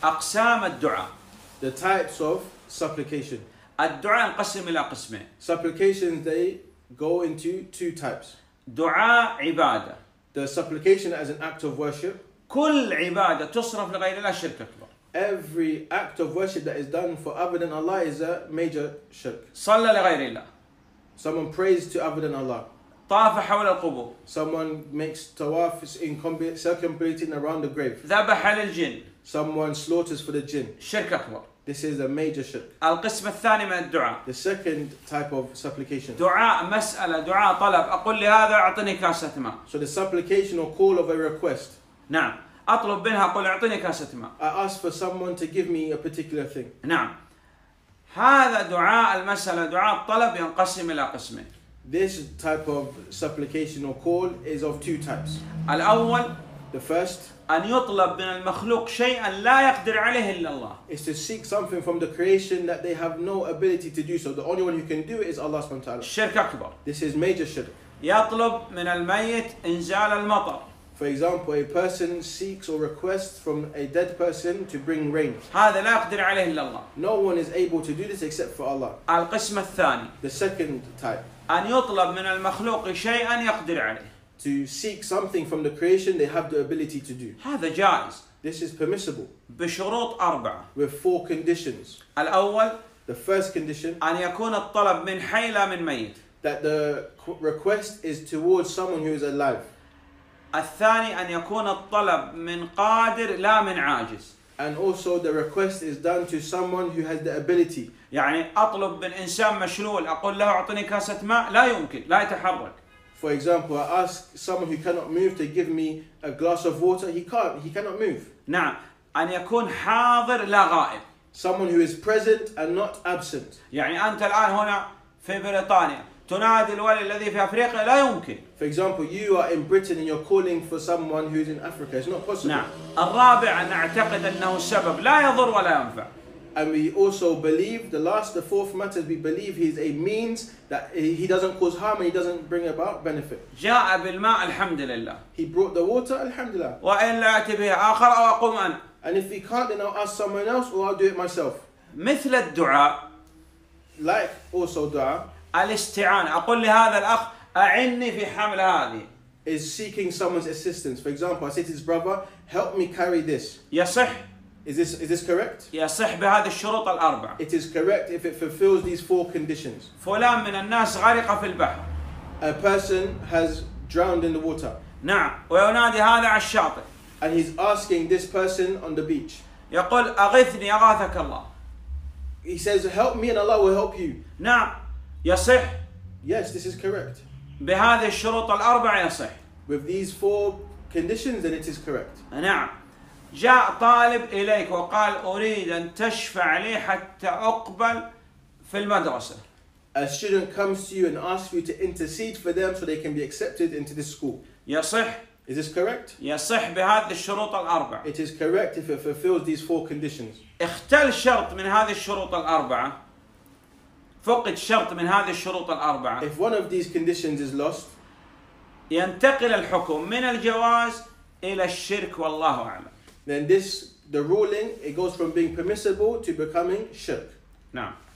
أقسام الدعاء. The types of supplication. الدعاء ينقسم إلى قسمين. Supplications, they go into two types. دعاء عبادة. The supplication as an act of worship. كل عبادة تصرف لغير الله شرك أكبر. Every act of worship that is done for other than Allah is a major shirk. صلى لغير الله. Someone prays to other than Allah. طاف حول القبور. Someone makes tawaf in circumambulating around the grave. ذبح للجن. Someone slaughters for the jinn. شرك أكبر. This is a major shirk. القسم الثاني من الدعاء. The second type of supplication. دعاء مسألة دعاء طلب أقول لهذا أعطني كاسة ماء. So the supplication or call of a request. نعم. أطلب منها أقول أعطني كاسة ماء. I ask for someone to give me a particular thing. نعم. هذا دعاء المسألة دعاء الطلب ينقسم إلى قسمين. This type of supplication or call is of two types. الأول The first أن يطلب من المخلوق شيئا لا يقدر عليه إلا الله. is to seek something from the creation that they have no ability to do so. The only one who can do it is Allah subhanahu wa ta'ala. الشرك أكبر. This is major shirk. يطلب من الميت إنزال المطر. For example, a person seeks or requests from a dead person to bring rain. هذا لا يقدر عليه إلا الله. No one is able to do this except for Allah. القسم الثاني The second type, أن يطلب من المخلوق شيئا يقدر عليه. to seek something from the creation they have the ability to do. هذا جائز This is permissible بشروط أربعة. with four conditions. الأول The first condition, أن يكون الطلب من حي لا من ميت. that the request is towards someone who is alive. الثاني أن يكون الطلب من قادر لا من عاجز. And also the request is done to someone who has the ability. يعني أطلب من إنسان مشلول أقول له أعطني كاسة ماء لا يمكن لا يتحرك. For example, I ask someone who cannot move to give me a glass of water. He cannot move. نعم أن يكون حاضر لا غائب. Someone who is present and not absent. يعني أنت الآن هنا في بريطانيا تنادي الولي الذي في أفريقيا لا يمكن. For example, you are in Britain and you're calling for someone who's in Africa. It's not possible. نعم. الرابع أن نعتقد أنه السبب لا يضر ولا ينفع. And we also believe, the fourth matter, we believe he's a means that he doesn't cause harm and he doesn't bring about benefit. جاء بالماء الحمد لله. He brought the water, alhamdulillah. وإلا يأتي به آخر أو أقوم أنا. And if he can't, then I'll ask someone else or I'll do it myself. مثل الدعاء. Like also dua. الاستعانة أقول لهذا الأخ أعني في حمل هذه. Is seeking someone's assistance. For example, I say to his brother, help me carry this. يصح. Is this correct? يصح بهذه الشروط الأربعة. It is correct if it fulfills these four conditions. فلان من الناس غرق في البحر. A person has drowned in the water. نعم وينادي هذا على الشاطئ. And he's asking this person on the beach. يقول أغثني أغاثك الله. He says, help me and Allah will help you. نعم يصح. Yes, this is correct. بهذه الشروط الأربعة يصح. With these four conditions, then it is correct. نعم. جاء طالب إليك وقال أريد أن تشفع لي حتى أقبل في المدرسة. A student comes to you and asks you to intercede for them so they can be accepted into this school. يصح. Is this correct? يصح بهذه الشروط الأربعة. It is correct if it fulfills these four conditions. اختل شرط من هذه الشروط الأربعة. فقد شرط من هذه الشروط الأربعة. If one of these conditions is lost, ينتقل الحكم من الجواز إلى الشرك والله أعلم. then the ruling, it goes from being permissible to becoming shirk. نعم.